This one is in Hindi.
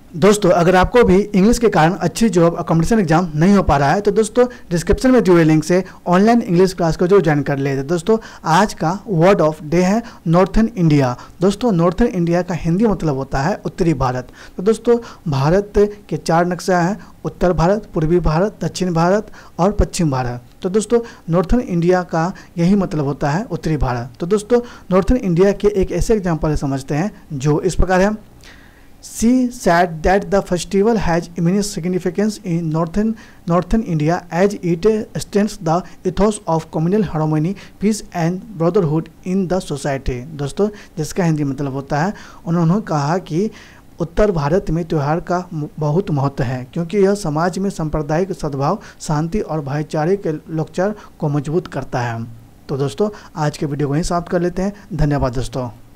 दोस्तों अगर आपको भी इंग्लिश के कारण अच्छी जॉब और कॉम्पिटिशन एग्जाम नहीं हो पा रहा है तो दोस्तों डिस्क्रिप्शन में दिए हुए लिंक से ऑनलाइन इंग्लिश क्लास को जो ज्वाइन कर लेते। दोस्तों आज का वर्ड ऑफ डे है नॉर्थन इंडिया। दोस्तों नॉर्थन इंडिया का हिंदी मतलब होता है उत्तरी भारत। तो दोस्तों भारत के 4 नक्शा हैं, उत्तर भारत, पूर्वी भारत, दक्षिण भारत और पश्चिम भारत। तो दोस्तों नॉर्थन इंडिया का यही मतलब होता है उत्तरी भारत। तो दोस्तों नॉर्थन इंडिया के एक ऐसे एग्जाम्पल समझते हैं जो इस प्रकार है। She said that the festival has immense significance in northern India as it strengthens the ethos of communal harmony, peace and brotherhood in the society। दोस्तों जिसका हिंदी मतलब होता है, उन्होंने कहा कि उत्तर भारत में त्यौहार का बहुत महत्व है क्योंकि यह समाज में सांप्रदायिक सद्भाव, शांति और भाईचारे के लोकचार को मजबूत करता है। तो दोस्तों आज के वीडियो को यहीं समाप्त कर लेते हैं। धन्यवाद दोस्तों।